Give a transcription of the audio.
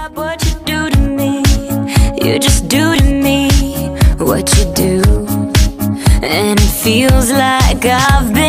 stop what you do to me. You just do to me what you do, and it feels like I've been